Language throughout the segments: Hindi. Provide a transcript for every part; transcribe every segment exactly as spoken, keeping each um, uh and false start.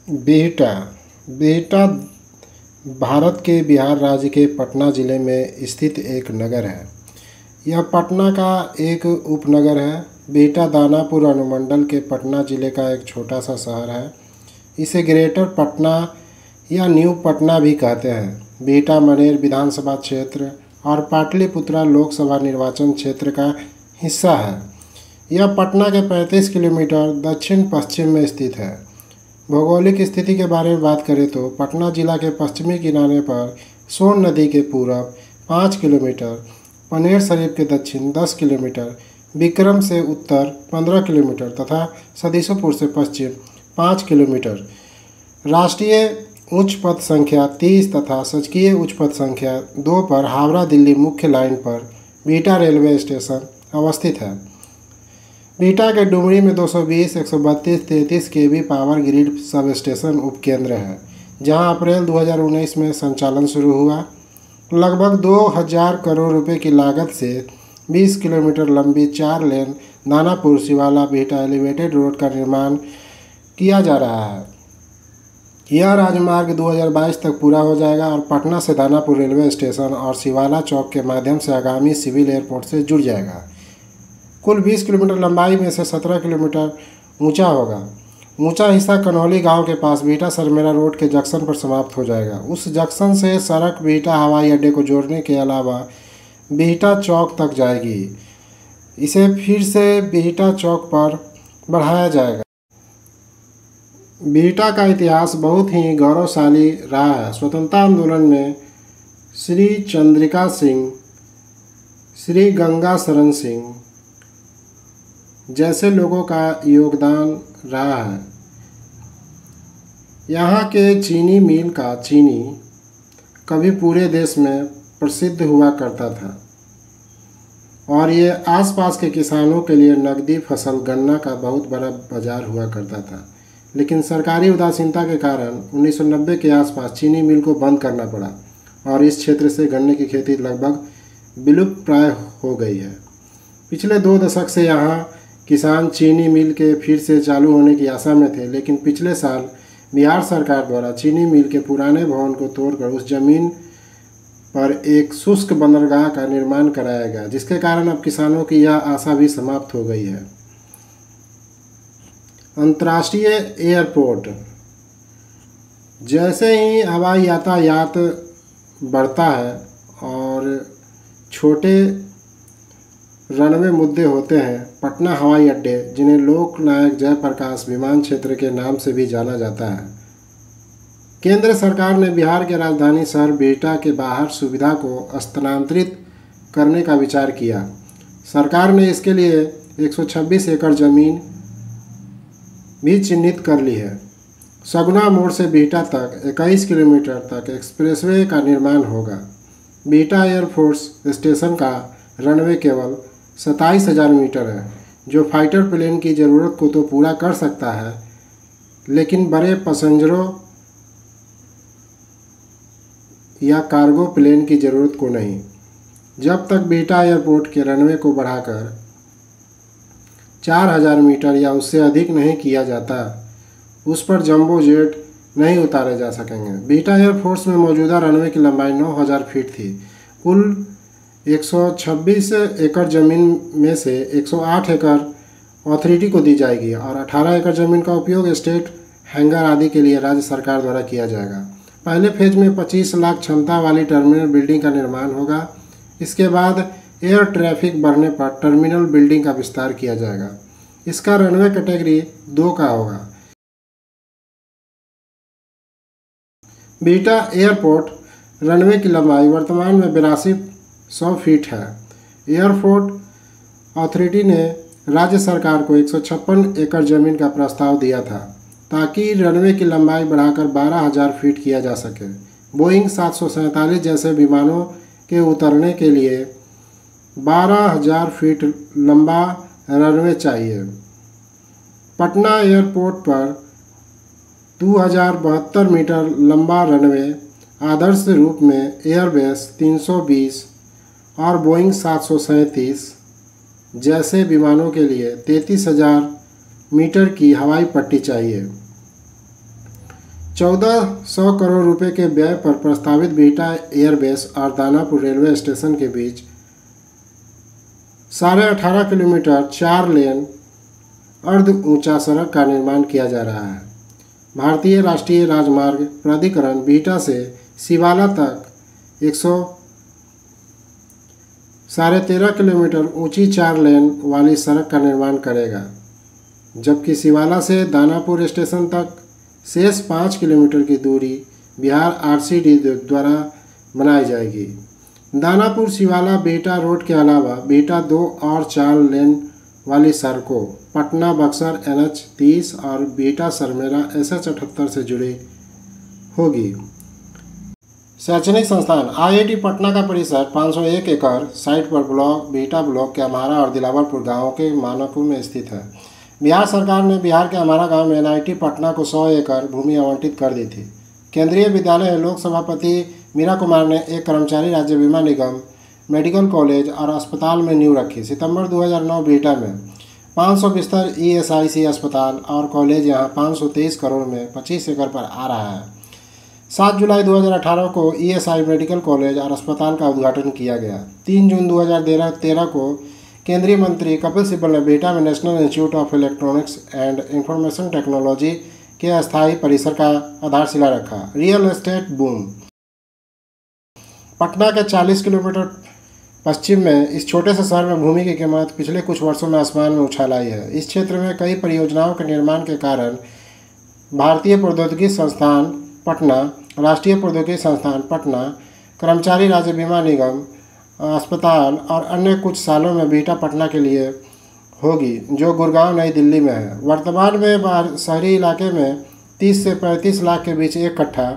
बिहटा बिहटा भारत के बिहार राज्य के पटना ज़िले में स्थित एक नगर है। यह पटना का एक उपनगर है। बिहटा दानापुर अनुमंडल के पटना ज़िले का एक छोटा सा शहर है। इसे ग्रेटर पटना या न्यू पटना भी कहते हैं। बिहटा मनेर विधानसभा क्षेत्र और पाटलिपुत्रा लोकसभा निर्वाचन क्षेत्र का हिस्सा है। यह पटना के पैंतीस किलोमीटर दक्षिण पश्चिम में स्थित है। भौगोलिक स्थिति के बारे में बात करें तो पटना जिला के पश्चिमी किनारे पर सोन नदी के पूरब पाँच किलोमीटर, पनेर शरीफ के दक्षिण दस किलोमीटर, विक्रम से उत्तर पंद्रह किलोमीटर तथा सदीसोपुर से पश्चिम पाँच किलोमीटर राष्ट्रीय उच्च पथ संख्या तीस तथा सचकीय उच्च पथ संख्या दो पर हावड़ा दिल्ली मुख्य लाइन पर बिहटा रेलवे स्टेशन अवस्थित है। बिहटा के डुमरी में दो सौ बीस, एक सौ बत्तीस, तैंतीस K V power grid sub station उपकेंद्र है, जहां अप्रैल दो हज़ार उन्नीस में संचालन शुरू हुआ। लगभग दो हज़ार करोड़ रुपए की लागत से बीस किलोमीटर लंबी चार lane Danapur Shivala Bihta elevated road का निर्माण किया जा रहा है। यह राजमार्ग दो हज़ार बाईस तक पूरा हो जाएगा और पटना से दानापुर रेलवे स्टेशन और शिवाला चौक के माध्यम से आगामी सिविल एयरपोर्ट से जुड़ जाएगा। कुल बीस किलोमीटर लंबाई में से सत्रह किलोमीटर ऊंचा होगा। ऊंचा हिस्सा कन्हौली गांव के पास बिहटा सरमेरा रोड के जंक्शन पर समाप्त हो जाएगा। उस जंक्शन से सड़क बिहटा हवाई अड्डे को जोड़ने के अलावा बिहटा चौक तक जाएगी। इसे फिर से बिहटा चौक पर बढ़ाया जाएगा। बिहटा का इतिहास बहुत ही गौरवशाली रहा है। स्वतंत्रता आंदोलन में श्री चंद्रिका सिंह, श्री गंगा शरण सिंह जैसे लोगों का योगदान रहा है। यहाँ के चीनी मिल का चीनी कभी पूरे देश में प्रसिद्ध हुआ करता था और ये आसपास के किसानों के लिए नकदी फसल गन्ना का बहुत बड़ा बाजार हुआ करता था। लेकिन सरकारी उदासीनता के कारण उन्नीस सौ नब्बे के आसपास चीनी मिल को बंद करना पड़ा और इस क्षेत्र से गन्ने की खेती लगभग विलुप्त प्राय हो गई है। पिछले दो दशक से यहाँ किसान चीनी मिल के फिर से चालू होने की आशा में थे, लेकिन पिछले साल बिहार सरकार द्वारा चीनी मिल के पुराने भवन को तोड़कर उस जमीन पर एक शुष्क बंदरगाह का निर्माण कराया गया, जिसके कारण अब किसानों की यह आशा भी समाप्त हो गई है। अंतर्राष्ट्रीय एयरपोर्ट। जैसे ही हवाई यातायात बढ़ता है और छोटे रनवे मुद्दे होते हैं, पटना हवाई अड्डे, जिन्हें लोकनायक जयप्रकाश विमान क्षेत्र के नाम से भी जाना जाता है, केंद्र सरकार ने बिहार के राजधानी शहर बिहटा के बाहर सुविधा को स्थानांतरित करने का विचार किया। सरकार ने इसके लिए एक सौ छब्बीस एकड़ जमीन भी चिन्हित कर ली है। सगुना मोड़ से बिहटा तक इक्कीस किलोमीटर तक एक्सप्रेसवे का निर्माण होगा। बिहटा एयरफोर्स स्टेशन का रनवे केवल सत्ताईस हज़ार मीटर है, जो फाइटर प्लेन की ज़रूरत को तो पूरा कर सकता है, लेकिन बड़े पैसेंजरों या कार्गो प्लेन की ज़रूरत को नहीं। जब तक बिहटा एयरपोर्ट के रनवे को बढ़ाकर चार हज़ार मीटर या उससे अधिक नहीं किया जाता, उस पर जंबो जेट नहीं उतारे जा सकेंगे। बिहटा एयरफोर्स में मौजूदा रनवे की लंबाई नौ हज़ार फीट थी। कुल एक सौ छब्बीस एकड़ ज़मीन में से एक सौ आठ एकड़ अथॉरिटी को दी जाएगी और अठारह एकड़ ज़मीन का उपयोग स्टेट हैंगर आदि के लिए राज्य सरकार द्वारा किया जाएगा। पहले फेज में पच्चीस लाख क्षमता वाली टर्मिनल बिल्डिंग का निर्माण होगा। इसके बाद एयर ट्रैफिक बढ़ने पर टर्मिनल बिल्डिंग का विस्तार किया जाएगा। इसका रनवे कैटेगरी दो का होगा। बिहटा एयरपोर्ट रनवे की लंबाई वर्तमान में बिरासी सौ फीट है। एयरपोर्ट अथॉरिटी ने राज्य सरकार को एक सौ छप्पन एकड़ ज़मीन का प्रस्ताव दिया था, ताकि रनवे की लंबाई बढ़ाकर बारह हज़ार फीट किया जा सके। बोइंग सात सौ सैंतालीस जैसे विमानों के उतरने के लिए बारह हज़ार फीट लंबा रनवे चाहिए। पटना एयरपोर्ट पर दो हज़ार बहत्तर मीटर लंबा रनवे आदर्श रूप में एयरबस तीन सौ बीस और बोइंग सात सौ सैंतीस जैसे विमानों के लिए तैंतीस हज़ार मीटर की हवाई पट्टी चाहिए। चौदह सौ करोड़ रुपए के व्यय पर प्रस्तावित बिहटा एयरबेस और दानापुर रेलवे स्टेशन के बीच साढ़े अठारह किलोमीटर चार लेन अर्ध ऊंचा सड़क का निर्माण किया जा रहा है। भारतीय राष्ट्रीय राजमार्ग प्राधिकरण बिहटा से सिवाला तक एक सौ साढ़े तेरह किलोमीटर ऊंची चार लेन वाली सड़क का निर्माण करेगा, जबकि सिवाला से दानापुर स्टेशन तक शेष पाँच किलोमीटर की दूरी बिहार आरसीडी द्वारा बनाई जाएगी। दानापुर सिवाला बिहटा रोड के अलावा बिहटा दो और चार लेन वाली सड़कों पटना बक्सर एन एच तीस और बिहटा सरमेरा एस एच अठहत्तर से जुड़ी होगी। शैक्षणिक संस्थान आई आई टी पटना का परिसर पाँच सौ एक एकड़ साइट पर ब्लॉक बिहटा ब्लॉक के अम्हारा और दिलावरपुर गांवों के मानकों में स्थित है। बिहार सरकार ने बिहार के अम्हारा गांव में एन आई टी पटना को सौ एकड़ भूमि आवंटित कर दी थी। केंद्रीय विद्यालय लोक सभापति मीरा कुमार ने एक कर्मचारी राज्य बीमा निगम मेडिकल कॉलेज और अस्पताल में नींव रखी। सितंबर दो हज़ार नौ बिहटा में पाँच सौ बिस्तर ई एस आई सी अस्पताल और कॉलेज यहां पाँच सौ तेईस करोड़ में पच्चीस एकड़ पर आ रहा है। सात जुलाई दो हज़ार अठारह को E S I medical college और अस्पताल का उद्घाटन किया गया। तीन जून दो हज़ार तेरह को केंद्रीय मंत्री कपिल सिब्बल ने बिहटा में National Institute of Electronics and Information Technology के अस्थायी परिसर का आधारशिला रखा। Real estate boom. पटना के चालीस किलोमीटर पश्चिम में इस छोटे से शहर में भूमि की कीमत पिछले कुछ वर्षों में आसमान में उछाल आई है। इस क्षेत्र में कई परियोजनाओं के निर्माण के कारण भारतीय प्रौद्योगिकी संस्थान पटना, राष्ट्रीय प्रौद्योगिकी संस्थान पटना, कर्मचारी राज्य बीमा निगम अस्पताल और अन्य कुछ सालों में बिहटा पटना के लिए होगी, जो गुड़गांव नई दिल्ली में है। वर्तमान में शहरी इलाके में तीस से पैंतीस लाख के बीच एक कट्ठा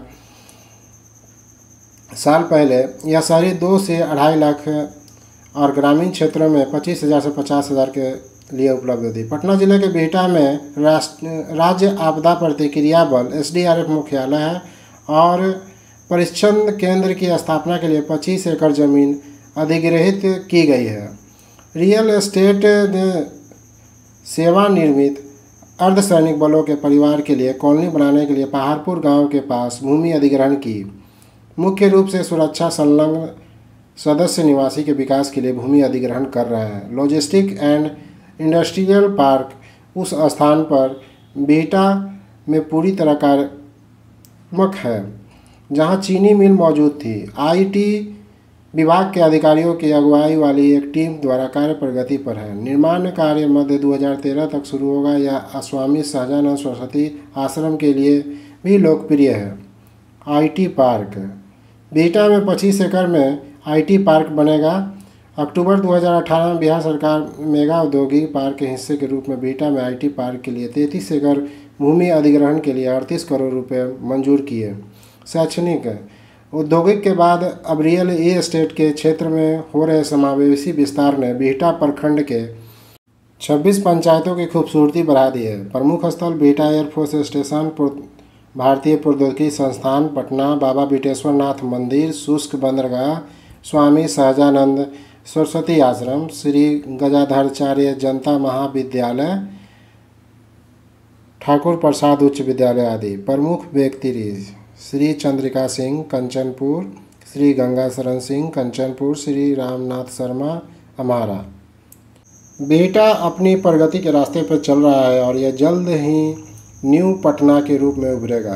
साल पहले यह शहरी दो से अढ़ाई लाख और ग्रामीण क्षेत्रों में पच्चीस हज़ार से पचास हज़ार के लिए उपलब्ध थी। पटना जिले के बिहटा में राष्ट्र राज्य आपदा प्रतिक्रिया बल एस डी आर एफ मुख्यालय है और परीक्षण केंद्र की स्थापना के लिए पच्चीस एकड़ जमीन अधिग्रहित की गई है। रियल एस्टेट ने सेवा निर्मित अर्धसैनिक बलों के परिवार के लिए कॉलोनी बनाने के लिए पहाड़पुर गांव के पास भूमि अधिग्रहण की। मुख्य रूप से सुरक्षा संलग्न सदस्य निवासी के विकास के लिए भूमि अधिग्रहण कर रहे हैं। लॉजिस्टिक एंड इंडस्ट्रियल पार्क उस स्थान पर बिहटा में पूरी तरह कार्यात्मक है जहां चीनी मिल मौजूद थी। आई टी विभाग के अधिकारियों की अगुवाई वाली एक टीम द्वारा कार्य प्रगति पर है। निर्माण कार्य मध्य दो हज़ार तेरह तक शुरू होगा। यह स्वामी सहजानंद सरस्वती आश्रम के लिए भी लोकप्रिय है। आई टी पार्क बिहटा में पच्चीस एकड़ में आई टी पार्क बनेगा। अक्टूबर दो हज़ार अठारह में बिहार सरकार मेगा औद्योगिक पार्क के हिस्से के रूप में बिहटा में आई टी पार्क के लिए तैंतीस एकड़ भूमि अधिग्रहण के लिए अड़तीस करोड़ रुपए मंजूर किए। शैक्षणिक औद्योगिक के बाद अब रियल एस्टेट के क्षेत्र में हो रहे समावेशी विस्तार ने बिहटा प्रखंड के छब्बीस पंचायतों की खूबसूरती बढ़ा दी है। प्रमुख स्थल बिहटा एयरफोर्स स्टेशन, भारतीय प्रौद्योगिकी संस्थान पटना, बाबा बिटेश्वर नाथ मंदिर, शुष्क बंदरगाह, स्वामी सहजानंद सरस्वती आश्रम, श्री गजाधराचार्य जनता महाविद्यालय, ठाकुर प्रसाद उच्च विद्यालय आदि। प्रमुख व्यक्ति श्री चंद्रिका सिंह कंचनपुर, श्री गंगा शरण सिंह कंचनपुर, श्री रामनाथ शर्मा अम्हारा। बिहटा अपनी प्रगति के रास्ते पर चल रहा है और यह जल्द ही न्यू पटना के रूप में उभरेगा।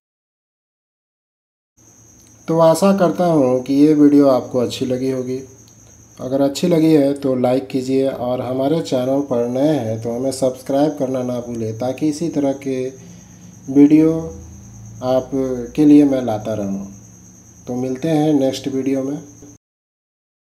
तो आशा करता हूँ कि ये वीडियो आपको अच्छी लगी होगी। अगर अच्छी लगी है तो लाइक कीजिए और हमारे चैनल पर नए हैं तो हमें सब्सक्राइब करना ना भूलें, ताकि इसी तरह के वीडियो आप के लिए मैं लाता रहूँ। तो मिलते हैं नेक्स्ट वीडियो में।